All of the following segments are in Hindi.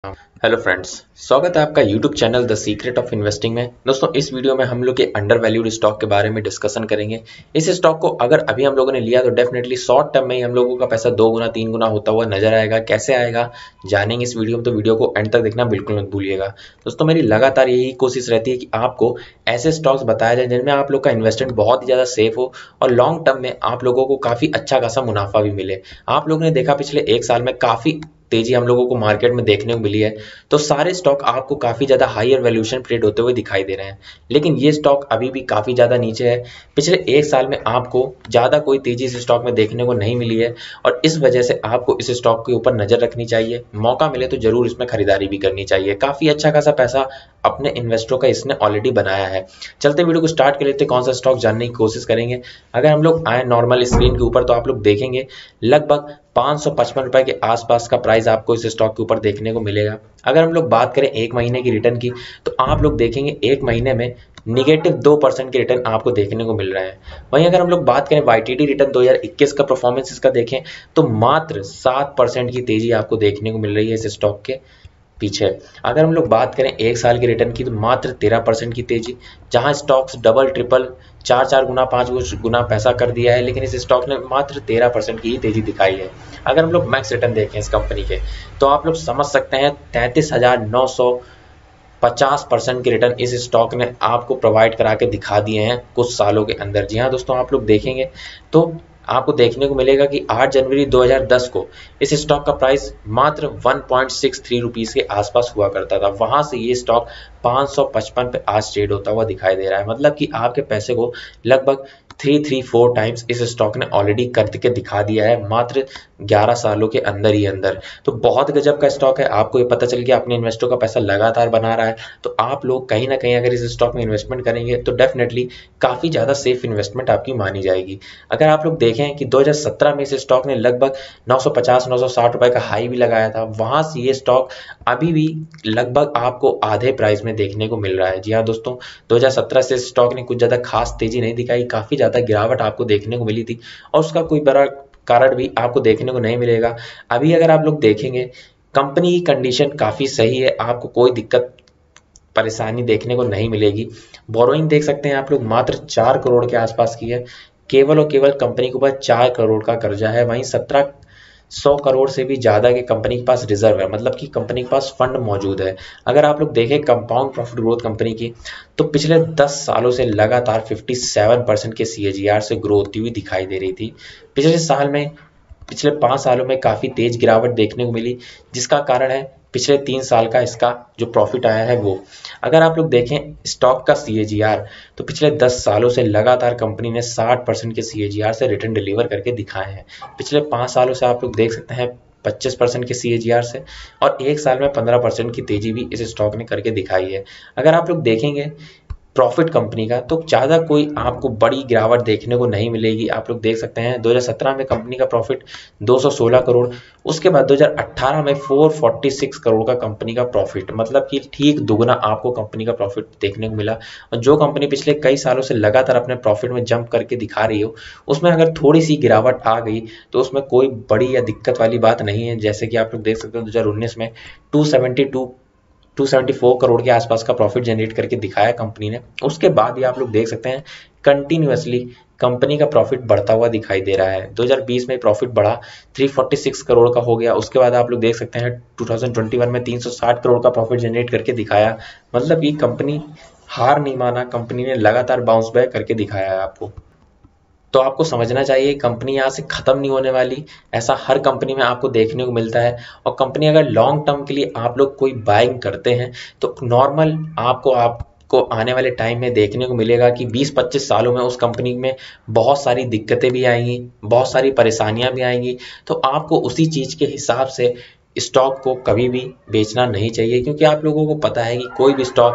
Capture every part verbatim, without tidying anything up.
हेलो फ्रेंड्स, स्वागत है आपका YouTube channel the secret of investing में। दोस्तों, इस वीडियो में हम लोग के अंडर वैल्यूड स्टॉक के बारे में डिस्कशन करेंगे। इस स्टॉक को अगर अभी हम लोगों ने लिया तो डेफिनेटली शॉर्ट टर्म में ही हम लोगों का पैसा दो गुना तीन गुना होता हुआ नजर आएगा। कैसे आएगा जानेंगे इस वीडियो में, तो वीडियो को एंड तक देखना बिल्कुल मत भूलिएगा। दोस्तों, मेरी लगातार यही कोशिश रहती है कि आपको ऐसे स्टॉक्स बताया जाए जिनमें आप लोग का इन्वेस्टमेंट बहुत ही ज्यादा सेफ हो और लॉन्ग टर्म में आप लोगों को काफी अच्छा खासा मुनाफा भी मिले। आप लोगों ने देखा पिछले एक साल में काफी तेजी हम लोगों को मार्केट में देखने को मिली है, तो सारे स्टॉक आपको काफी ज्यादा हायर वैल्यूएशन ट्रेड होते हुए दिखाई दे रहे हैं, लेकिन ये स्टॉक अभी भी काफी ज्यादा नीचे है। पिछले एक साल में आपको ज्यादा कोई तेजी इस स्टॉक में देखने को नहीं मिली है और इस वजह से आपको इस स्टॉक के ऊपर नजर रखनी चाहिए। मौका मिले तो जरूर इसमें खरीदारी भी करनी चाहिए। काफी अच्छा खासा पैसा अपने इन्वेस्टरों का इसने ऑलरेडी बनाया है। चलते वीडियो को स्टार्ट कर लेते, कौन सा स्टॉक जानने की कोशिश करेंगे। अगर हम लोग आए नॉर्मल स्क्रीन के ऊपर तो आप लोग देखेंगे लगभग पाँच सौ पचपन रुपए के आसपास का प्राइस आपको इस स्टॉक के ऊपर देखने को मिलेगा। अगर हम लोग बात करें एक महीने की रिटर्न की तो आप लोग देखेंगे एक महीने में निगेटिव दो परसेंट की रिटर्न आपको देखने को मिल रहा है। वहीं अगर हम लोग बात करें वाईटीडी रिटर्न दो हज़ार इक्कीस का परफॉर्मेंस इसका देखें तो मात्र सात परसेंट की तेजी आपको देखने को मिल रही है इस स्टॉक के पीछे। अगर हम लोग बात करें एक साल की रिटर्न की तो मात्र तेरह परसेंट की तेजी, जहां स्टॉक्स डबल ट्रिपल चार चार गुना पांच गुना पैसा कर दिया है, लेकिन इस स्टॉक ने मात्र तेरह परसेंट की ही तेजी दिखाई है। अगर हम लोग मैक्स रिटर्न देखें इस कंपनी के तो आप लोग समझ सकते हैं तैंतीस हजार नौ सौ पचास परसेंट की रिटर्न इस स्टॉक ने आपको प्रोवाइड करा के दिखा दिए हैं कुछ सालों के अंदर। जी हाँ दोस्तों, आप लोग देखेंगे तो आपको देखने को मिलेगा कि आठ जनवरी दो हज़ार दस को इस स्टॉक का प्राइस मात्र एक पॉइंट छह तीन रुपीस के आसपास हुआ करता था। वहां से ये स्टॉक पाँच सौ पचपन पे आज ट्रेड होता हुआ दिखाई दे रहा है। मतलब कि आपके पैसे को लगभग तीन तीन चार टाइम्स इस स्टॉक ने ऑलरेडी करके दिखा दिया है मात्र ग्यारह सालों के अंदर ही अंदर। तो बहुत गजब का स्टॉक है। आपको ये पता चल गया अपने इन्वेस्टरों का पैसा लगातार बना रहा है, तो आप लोग कहीं ना कहीं अगर इस स्टॉक में इन्वेस्टमेंट करेंगे तो डेफिनेटली काफी ज्यादा सेफ इन्वेस्टमेंट आपकी मानी जाएगी। अगर आप लोग देखें कि दो हज़ार सत्रह में इस स्टॉक ने लगभग नौ सौ पचास नौ सौ साठ रुपए का हाई भी लगाया था, वहां से ये स्टॉक अभी भी लगभग आपको आधे प्राइस में देखने को मिल रहा है। जी हाँ दोस्तों, दो हज़ार सत्रह से स्टॉक ने कुछ ज्यादा खास तेजी नहीं दिखाई, काफी ज्यादा गिरावट आपको देखने को मिली थी और उसका कोई बड़ा कारण भी आपको देखने को नहीं मिलेगा। अभी अगर आप लोग देखेंगे कंपनी की कंडीशन काफी सही है, आपको कोई दिक्कत परेशानी देखने को नहीं मिलेगी। बोरोइंग देख सकते हैं आप लोग मात्र चार करोड़ के आसपास की है, केवल और केवल कंपनी के ऊपर चार करोड़ का कर्जा है। वहीं सत्रह सौ करोड़ से भी ज्यादा के कंपनी के पास रिजर्व है, मतलब कि कंपनी के पास फंड मौजूद है। अगर आप लोग देखें कंपाउंड प्रॉफिट ग्रोथ कंपनी की तो पिछले दस सालों से लगातार सत्तावन परसेंट के सीएजीआर से ग्रो होती हुई दिखाई दे रही थी। पिछले साल में पिछले पांच सालों में काफी तेज गिरावट देखने को मिली, जिसका कारण है पिछले तीन साल का इसका जो प्रॉफिट आया है वो। अगर आप लोग देखें स्टॉक का सीएजीआर तो पिछले दस सालों से लगातार कंपनी ने साठ परसेंट के सीएजीआर से रिटर्न डिलीवर करके दिखाए हैं। पिछले पांच सालों से आप लोग देख सकते हैं पच्चीस परसेंट के सीएजीआर से, और एक साल में पंद्रह परसेंट की तेजी भी इस स्टॉक ने करके दिखाई है। अगर आप लोग देखेंगे प्रॉफिट कंपनी का तो ज्यादा कोई आपको बड़ी गिरावट देखने को नहीं मिलेगी। आप लोग देख सकते हैं दो हज़ार सत्रह में कंपनी का प्रॉफिट दो सौ सोलह करोड़, उसके बाद दो हज़ार अठारह में चार सौ छियालीस करोड़ का कंपनी का प्रॉफिट, मतलब कि ठीक दुगना आपको कंपनी का प्रॉफिट देखने को मिला। और जो कंपनी पिछले कई सालों से लगातार अपने प्रॉफिट में जंप करके दिखा रही हो, उसमें अगर थोड़ी सी गिरावट आ गई तो उसमें कोई बड़ी या दिक्कत वाली बात नहीं है। जैसे कि आप लोग देख सकते हो दो हज़ार उन्नीस में दो सौ बहत्तर दो सौ चौहत्तर करोड़ के आसपास का प्रॉफिट जनरेट करके दिखाया कंपनी ने। उसके बाद ही आप लोग देख सकते हैं कंटिन्यूअसली कंपनी का प्रॉफिट बढ़ता हुआ दिखाई दे रहा है। दो हज़ार बीस में प्रॉफिट बढ़ा तीन सौ छियालीस करोड़ का हो गया। उसके बाद आप लोग देख सकते हैं दो हज़ार इक्कीस में तीन सौ साठ करोड़ का प्रॉफिट जनरेट करके दिखाया। मतलब ये कंपनी हार नहीं माना, कंपनी ने लगातार बाउंस बैक करके दिखाया है आपको। तो आपको समझना चाहिए कंपनी यहाँ से खत्म नहीं होने वाली, ऐसा हर कंपनी में आपको देखने को मिलता है। और कंपनी अगर लॉन्ग टर्म के लिए आप लोग कोई बाइंग करते हैं तो नॉर्मल आपको आप को आने वाले टाइम में देखने को मिलेगा कि बीस पच्चीस सालों में उस कंपनी में बहुत सारी दिक्कतें भी आएंगी, बहुत सारी परेशानियां भी आएंगी। तो आपको उसी चीज के हिसाब से स्टॉक को कभी भी बेचना नहीं चाहिए, क्योंकि आप लोगों को पता है कि कोई भी स्टॉक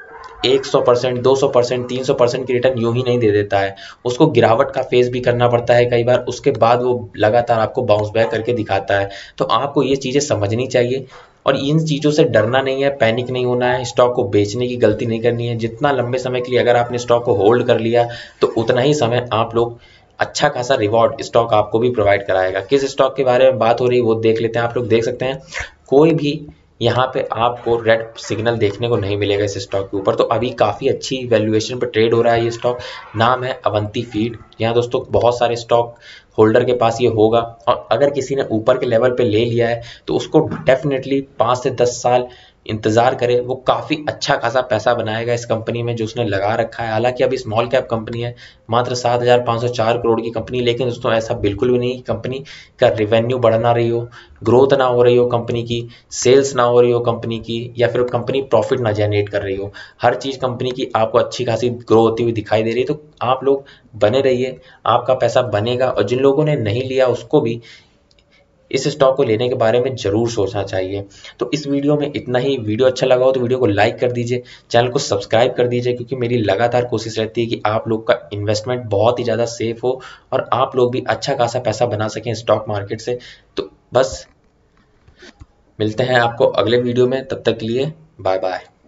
सौ परसेंट दो सौ परसेंट तीन सौ परसेंट की रिटर्न यूं ही नहीं दे देता है। उसको गिरावट का फेस भी करना पड़ता है कई बार, उसके बाद वो लगातार आपको बाउंस बैक करके दिखाता है। तो आपको ये चीजें समझनी चाहिए और इन चीजों से डरना नहीं है, पैनिक नहीं होना है, स्टॉक को बेचने की गलती नहीं करनी है। जितना लंबे समय के लिए अगर आपने स्टॉक को होल्ड कर लिया तो उतना ही समय आप लोग अच्छा खासा रिवॉर्ड स्टॉक आपको भी प्रोवाइड कराएगा। किस स्टॉक के बारे में बात हो रही है वो देख लेते हैं। आप लोग देख सकते हैं कोई भी यहाँ पे आपको रेड सिग्नल देखने को नहीं मिलेगा इस स्टॉक के ऊपर। तो अभी काफ़ी अच्छी वैल्यूएशन पे ट्रेड हो रहा है ये स्टॉक। नाम है अवंती फीड। यहाँ दोस्तों बहुत सारे स्टॉक होल्डर के पास ये होगा, और अगर किसी ने ऊपर के लेवल पे ले लिया है तो उसको डेफिनेटली पाँच से दस साल इंतजार करे, वो काफ़ी अच्छा खासा पैसा बनाएगा इस कंपनी में जो उसने लगा रखा है। हालांकि अभी स्मॉल कैप कंपनी है, मात्र सात हजार पाँच सौ चार करोड़ की कंपनी, लेकिन दोस्तों ऐसा बिल्कुल भी नहीं कंपनी का रिवेन्यू बढ़ ना रही हो, ग्रोथ ना हो रही हो कंपनी की, सेल्स ना हो रही हो कंपनी की, या फिर कंपनी प्रॉफिट ना जनरेट कर रही हो। हर चीज़ कंपनी की आपको अच्छी खासी ग्रो होती हुई दिखाई दे रही है। तो आप लोग बने रहिए, आपका पैसा बनेगा। और जिन लोगों ने नहीं लिया उसको भी इस स्टॉक को लेने के बारे में जरूर सोचना चाहिए। तो इस वीडियो में इतना ही। वीडियो अच्छा लगा हो तो वीडियो को लाइक कर दीजिए, चैनल को सब्सक्राइब कर दीजिए, क्योंकि मेरी लगातार कोशिश रहती है कि आप लोग का इन्वेस्टमेंट बहुत ही ज़्यादा सेफ हो और आप लोग भी अच्छा खासा पैसा बना सकें स्टॉक मार्केट से। तो बस मिलते हैं आपको अगले वीडियो में, तब तक के लिए बाय बाय।